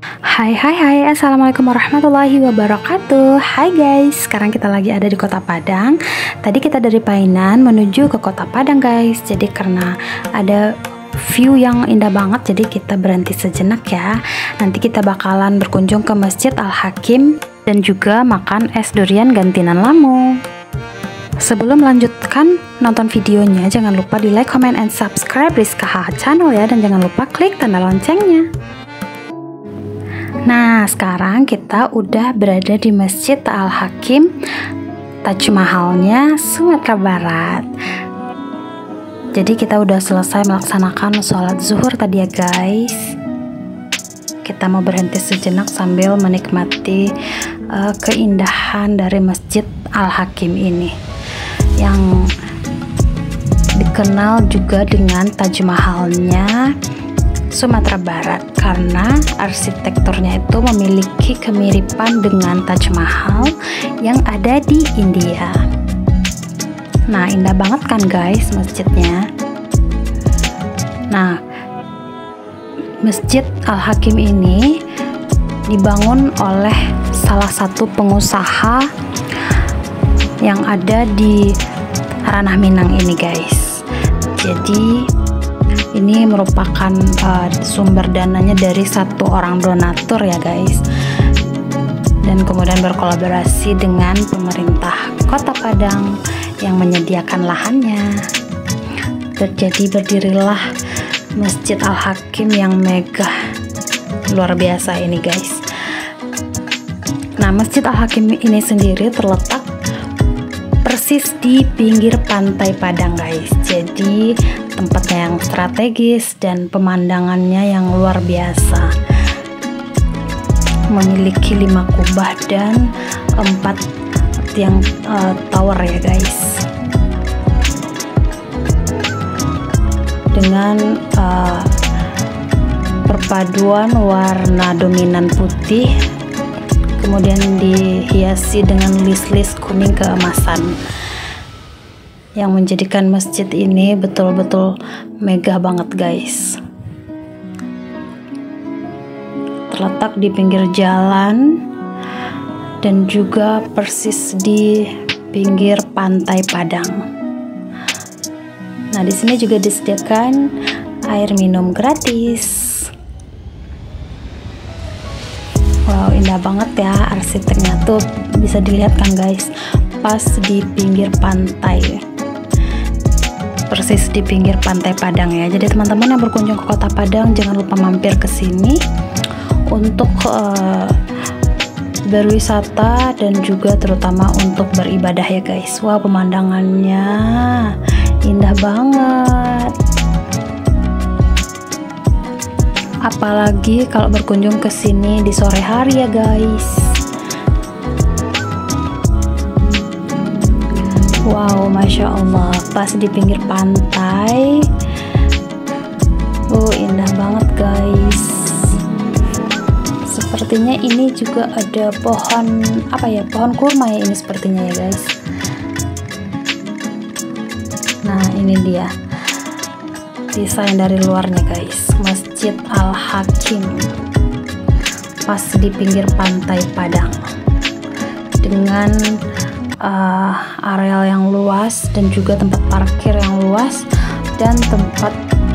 Hai, assalamualaikum warahmatullahi wabarakatuh. Hai guys, sekarang kita lagi ada di Kota Padang. Tadi kita dari Painan menuju ke Kota Padang guys. Jadi karena ada view yang indah banget, jadi kita berhenti sejenak ya. Nanti kita bakalan berkunjung ke Masjid Al-Hakim dan juga makan es durian Gantinan Lamu. Sebelum melanjutkan nonton videonya, jangan lupa di like, comment, and subscribe Rizka HH channel ya. Dan jangan lupa klik tanda loncengnya. Nah, sekarang kita udah berada di Masjid Al-Hakim, Taj Mahalnya Sumatera Barat. Jadi kita udah selesai melaksanakan sholat zuhur tadi ya guys. Kita mau berhenti sejenak sambil menikmati keindahan dari Masjid Al-Hakim ini, yang dikenal juga dengan Taj Mahalnya Sumatera Barat karena arsitekturnya itu memiliki kemiripan dengan Taj Mahal yang ada di India. Nah, indah banget kan guys masjidnya. Nah, Masjid Al-Hakim ini dibangun oleh salah satu pengusaha yang ada di Ranah Minang ini guys. Jadi ini merupakan sumber dananya dari satu orang donatur ya guys, dan kemudian berkolaborasi dengan pemerintah Kota Padang yang menyediakan lahannya. Jadi berdirilah Masjid Al-Hakim yang megah luar biasa ini guys. Nah, Masjid Al-Hakim ini sendiri terletak persis di pinggir pantai Padang guys. Jadi tempatnya yang strategis dan pemandangannya yang luar biasa. Memiliki 5 kubah dan 4 tiang tower ya guys. Dengan perpaduan warna dominan putih, kemudian dihiasi dengan list-list kuning keemasan, yang menjadikan masjid ini betul-betul megah banget guys. Terletak di pinggir jalan dan juga persis di pinggir pantai Padang. Nah, di sini juga disediakan air minum gratis. Wow, indah banget ya arsiteknya tuh, bisa dilihat kan guys, pas di pinggir pantai, persis di pinggir pantai Padang ya. Jadi teman-teman yang berkunjung ke Kota Padang jangan lupa mampir ke sini untuk berwisata dan juga terutama untuk beribadah ya guys. Wah, pemandangannya indah banget. Apalagi kalau berkunjung ke sini di sore hari ya guys. Wow, masya Allah, pas di pinggir pantai. Indah banget guys. Sepertinya ini juga ada pohon pohon kurma ya ini sepertinya ya guys. Nah, ini dia desain dari luarnya guys, Masjid Al-Hakim pas di pinggir pantai Padang dengan areal yang luas dan juga tempat parkir yang luas dan tempat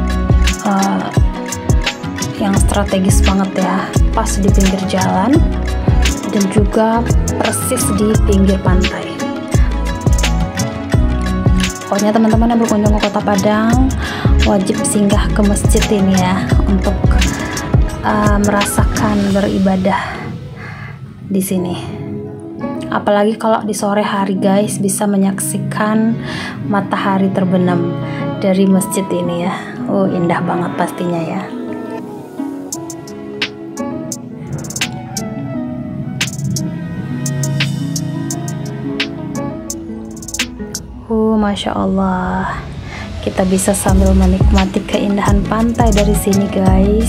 yang strategis banget ya, pas di pinggir jalan dan juga persis di pinggir pantai. Pokoknya teman-teman yang berkunjung ke Kota Padang wajib singgah ke masjid ini ya untuk merasakan beribadah di sini. Apalagi kalau di sore hari guys, bisa menyaksikan matahari terbenam dari masjid ini ya. Indah banget pastinya ya. Masya Allah, kita bisa sambil menikmati keindahan pantai dari sini guys.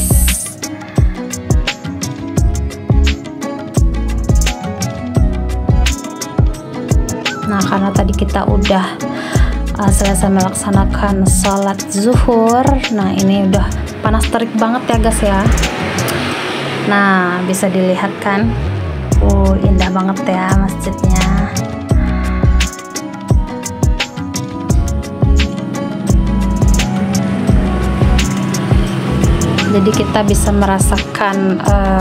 Nah, karena tadi kita udah selesai melaksanakan sholat zuhur, nah ini udah panas terik banget ya guys ya. Nah, bisa dilihat kan, indah banget ya masjidnya. Jadi kita bisa merasakan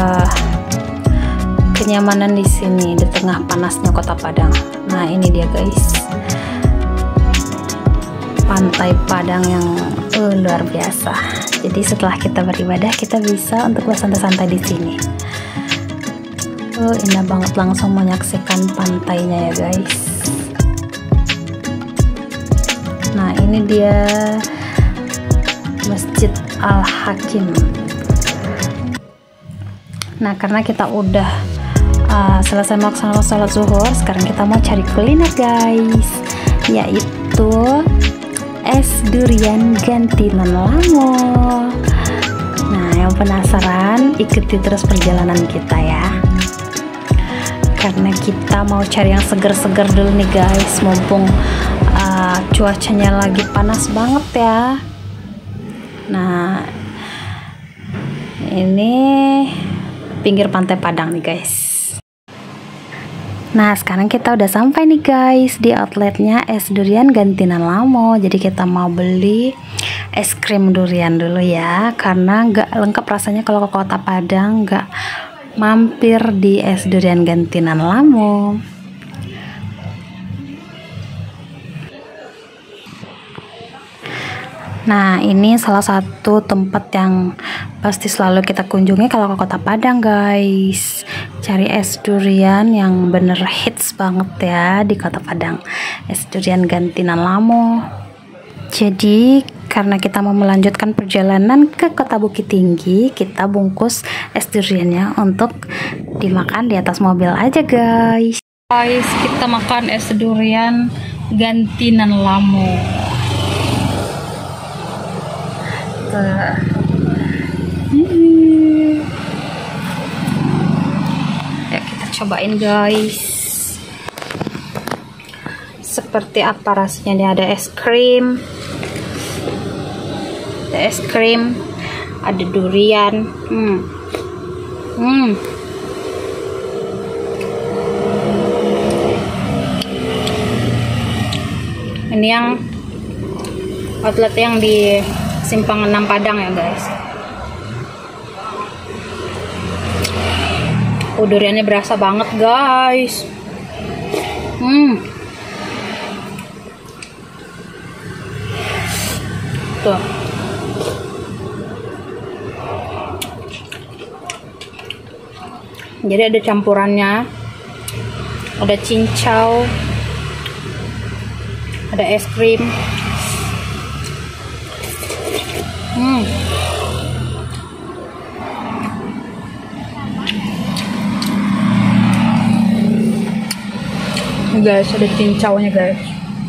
kenyamanan di sini di tengah panasnya Kota Padang. Nah, ini dia guys, Pantai Padang yang luar biasa. Jadi setelah kita beribadah, kita bisa untuk bersantai-santai di sini. Indah banget, langsung menyaksikan pantainya ya guys. Nah, ini dia Masjid Al-Hakim. Nah, karena kita udah selesai melaksanakan sholat zuhur, sekarang kita mau cari kuliner guys, yaitu es durian Gantinan Lamo. Nah, yang penasaran ikuti terus perjalanan kita ya, karena kita mau cari yang seger-seger dulu nih guys, mumpung cuacanya lagi panas banget ya. Nah, ini pinggir Pantai Padang nih guys. Nah, sekarang kita udah sampai nih guys di outletnya es durian Gantinan Lamo. Jadi kita mau beli es krim durian dulu ya, karena nggak lengkap rasanya kalau ke Kota Padang nggak mampir di es durian Gantinan Lamo. Nah, ini salah satu tempat yang pasti selalu kita kunjungi kalau ke Kota Padang guys. Cari es durian yang bener hits banget ya di Kota Padang, es durian Gantinan Lamo. Jadi karena kita mau melanjutkan perjalanan ke Kota Bukit Tinggi, kita bungkus es duriannya untuk dimakan di atas mobil aja guys. Guys, kita makan es durian Gantinan Lamo. Ya, kita cobain guys, seperti apa rasanya. Ini ada es krim, ada durian. Ini yang outlet yang di Simpang 6 Padang ya guys. Duriannya berasa banget guys. Tuh. Jadi ada campurannya, ada cincau, ada es krim. Guys, ada cincaunya guys.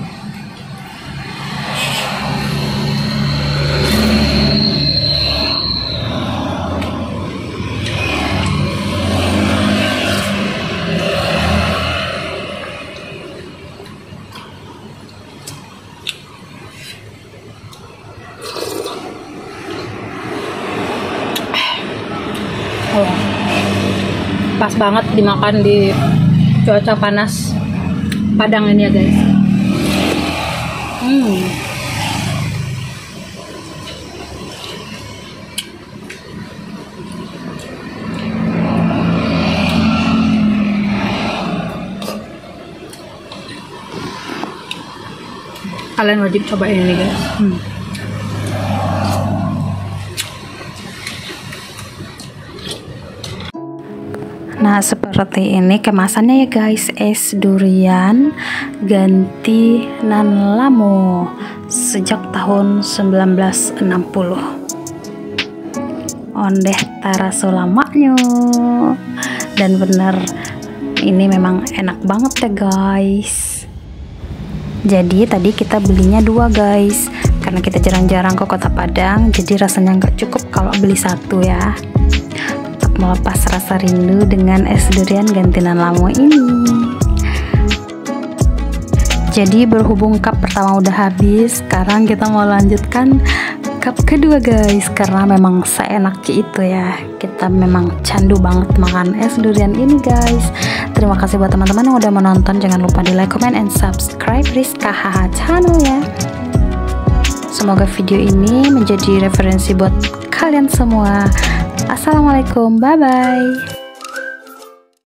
Pas banget dimakan di cuaca panas Padang ini ya guys. Kalian wajib cobain ini guys. Nah, seperti ini kemasannya ya guys, es durian Gantinan Lamo sejak tahun 1960. Ondeh taraso lamanya. Dan bener, ini memang enak banget ya guys. Jadi tadi kita belinya 2 guys, karena kita jarang-jarang ke Kota Padang, jadi rasanya nggak cukup kalau beli 1 ya, melepas rasa rindu dengan es durian Gantinan Lamo ini. Jadi berhubung cup pertama udah habis, sekarang kita mau lanjutkan cup kedua guys, karena memang seenaknya itu ya, kita memang candu banget makan es durian ini guys. Terima kasih buat teman-teman yang udah menonton, jangan lupa di like, comment, and subscribe Rizka Haha channel ya. Semoga video ini menjadi referensi buat kalian semua. Assalamualaikum, bye bye.